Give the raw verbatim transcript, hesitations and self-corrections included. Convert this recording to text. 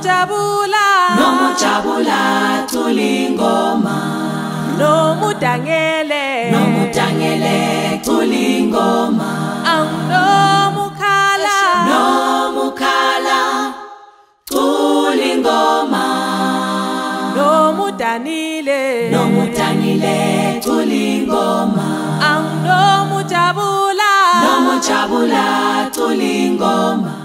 Nomujabula Nomujabula tulingoma Nomudangele Nomudangele tulingoma Nomukhala Nomukhala tulingoma Nomudanile Nomudanile tulingoma Nomujabula Nomujabula tulingoma